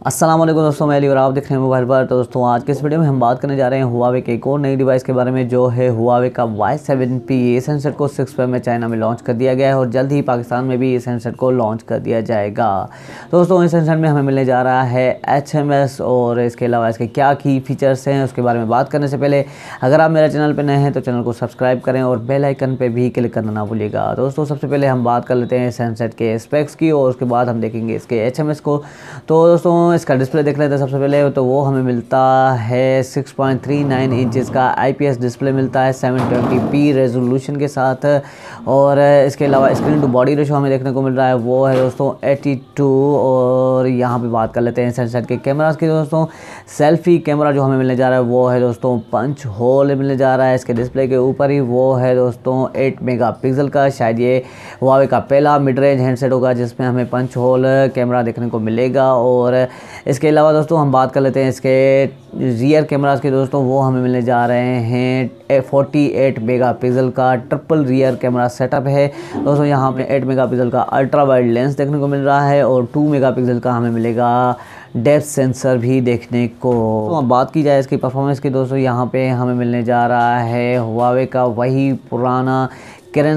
अस्सलाम वालेकुम दोस्तों, मैं अली और आप देख रहे हैं मोबाइल पर। तो दोस्तों आज के इस वीडियो में हम बात करने जा रहे हैं हुआवे के एक और नई डिवाइस के बारे में, जो है हुआवे का Y7P। इस हैंडसेट को 6 में चाइना में लॉन्च कर दिया गया है और जल्द ही पाकिस्तान में भी इस हैंडसेट को लॉन्च कर दिया जाएगा। तो दोस्तों इस हैंडसेट में हमें मिलने जा रहा है HMS और इसके अलावा इसके क्या की फीचर्स हैं उसके बारे में बात करने से पहले अगर आप मेरे चैनल पर नए हैं तो चैनल को सब्सक्राइब करें और बेल आइकन पर भी क्लिक करना ना भूलिएगा। दोस्तों सबसे पहले हम बात कर लेते हैं इस हैंडसेट के स्पेक्स की और उसके बाद हम देखेंगे इसके HMS को। तो दोस्तों इसका डिस्प्ले देख लेते हैं सबसे पहले। तो वो हमें मिलता है 6.39 इंचज़ का IPS डिस्प्ले मिलता है 720p रेजोल्यूशन के साथ। और इसके अलावा स्क्रीन टू बॉडी रेशो हमें देखने को मिल रहा है वो है दोस्तों 82। और यहाँ पे बात कर लेते हैं हैंडसेट के कैमरास की। दोस्तों सेल्फी कैमरा जो हमें मिलने जा रहा है वो है दोस्तों पंच होल मिलने जा रहा है इसके डिस्प्ले के ऊपर ही। वो है दोस्तों 8 मेगापिक्सल का। शायद ये हुआवे का पहला मिड रेंज हैंडसेट होगा जिसमें हमें पंच होल कैमरा देखने को मिलेगा। और इसके अलावा दोस्तों हम बात कर लेते हैं इसके रियर कैमरास के। दोस्तों वो हमें मिलने जा रहे हैं 48 मेगापिक्सल का ट्रिपल रियर कैमरा सेटअप है। दोस्तों यहाँ पे 8 मेगापिक्सल का अल्ट्रा वाइड लेंस देखने को मिल रहा है और 2 मेगापिक्सल का हमें मिलेगा डेप्थ सेंसर भी देखने को। तो अब बात की जाए इसकी परफॉर्मेंस की। दोस्तों यहाँ पे हमें मिलने जा रहा है हुआवे का वही पुराना किरण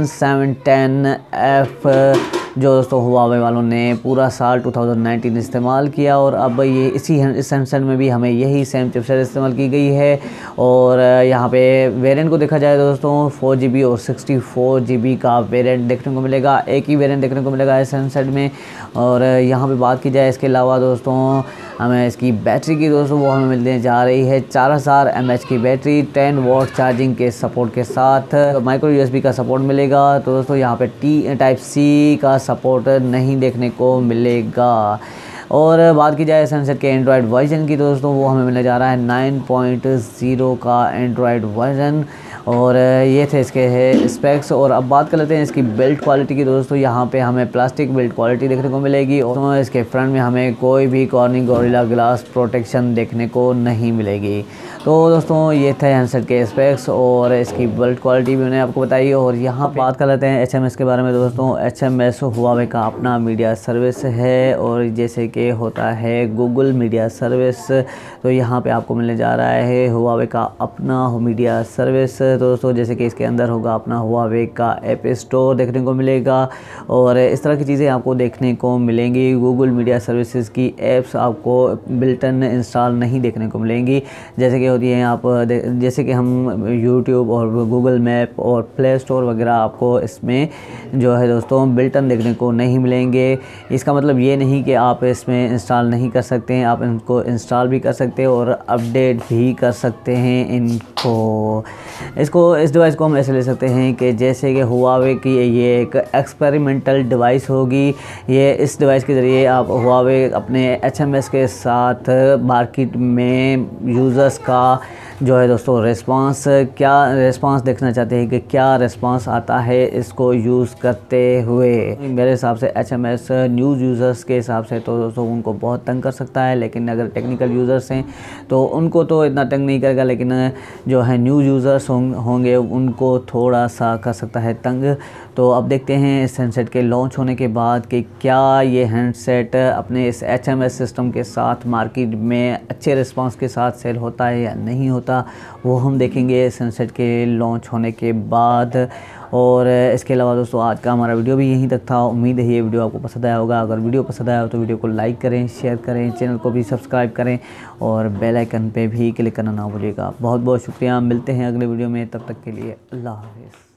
710F जो दोस्तों हुआवे वालों ने पूरा साल 2019 इस्तेमाल किया और अब ये इस हैंडसेट में भी हमें यही सेम चिपसेट इस्तेमाल की गई है। और यहाँ पे वेरिएंट को देखा जाए तो दोस्तों 4GB और 64GB का वेरिएंट देखने को मिलेगा। एक ही वेरिएंट देखने को मिलेगा इस हैंडसेट में। और यहाँ पे बात की जाए इसके अलावा दोस्तों हमें इसकी बैटरी की। दोस्तों वो हमें मिलने जा रही है 4000 mAh की बैटरी 10 वॉट चार्जिंग के सपोर्ट के साथ। माइक्रो USB का सपोर्ट मिलेगा। तो दोस्तों यहाँ पे Type-C का सपोर्ट नहीं देखने को मिलेगा। और बात की जाए इस हैंडसेट के एंड्रॉयड वर्जन की। दोस्तों वो हमें मिलने जा रहा है 9.0 का एंड्रॉयड वर्जन। और ये थे इसके स्पेक्स। और अब बात कर लेते हैं इसकी बिल्ड क्वालिटी की। दोस्तों यहाँ पे हमें प्लास्टिक बिल्ड क्वालिटी देखने को मिलेगी और इसके फ्रंट में हमें कोई भी कॉर्निंग गोरिल्ला ग्लास प्रोटेक्शन देखने को नहीं मिलेगी। तो दोस्तों ये थे हैंडसेट के स्पेक्स और इसकी बिल्ड क्वालिटी भी मैंने आपको बताई। और यहाँ बात कर लेते हैं HMS के बारे में। दोस्तों HMS हुआवे का अपना मीडिया सर्विस है और जैसे कि होता है गूगल मीडिया सर्विस, तो यहाँ पे आपको मिलने जा रहा है हुआवे का अपना मीडिया सर्विस। तो दोस्तों जैसे कि इसके अंदर होगा अपना हुआवे का ऐप स्टोर देखने को मिलेगा और इस तरह की चीज़ें आपको देखने को मिलेंगी। गूगल मीडिया सर्विसेज की ऐप्स आपको बिल्टन इंस्टॉल नहीं देखने को मिलेंगी जैसे कि होती है आप जैसे कि हम यूट्यूब और गूगल मैप और प्ले स्टोर वगैरह आपको इसमें जो है दोस्तों बिल्टन देखने को नहीं मिलेंगे। इसका मतलब ये नहीं कि आप इसमें इंस्टॉल नहीं कर सकते हैं, आप इनको इंस्टॉल भी कर सकते हैं और अपडेट भी कर सकते हैं इस डिवाइस को हम ऐसे ले सकते हैं कि जैसे कि हुआवे की ये एक एक्सपेरिमेंटल डिवाइस होगी। ये इस डिवाइस के ज़रिए आप हुआवे अपने HMS के साथ मार्केट में यूज़र्स का जो है दोस्तों रिस्पांस देखना चाहते हैं कि क्या रिस्पांस आता है इसको यूज़ करते हुए। मेरे हिसाब से HMS न्यूज़ यूज़र्स के हिसाब से तो दोस्तों उनको बहुत तंग कर सकता है, लेकिन अगर टेक्निकल यूज़र्स हैं तो उनको तो इतना तंग नहीं करेगा, लेकिन जो है न्यूज़ यूज़र्स होंगे उनको थोड़ा सा कर सकता है तंग। तो अब देखते हैं इस हैंडसेट के लॉन्च होने के बाद कि क्या ये हैंडसेट अपने इस HMS सिस्टम के साथ मार्केट में अच्छे रिस्पांस के साथ सेल होता है या नहीं होता, वो हम देखेंगे इस हैंडसेट के लॉन्च होने के बाद। और इसके अलावा दोस्तों आज का हमारा वीडियो भी यहीं तक था। उम्मीद है ये वीडियो आपको पसंद आया होगा। अगर वीडियो पसंद आया हो तो वीडियो को लाइक करें, शेयर करें, चैनल को भी सब्सक्राइब करें और बेल आइकन पे भी क्लिक करना ना भूलिएगा। बहुत बहुत शुक्रिया। मिलते हैं अगले वीडियो में, तब तक के लिए अल्लाह हाफ़िज़।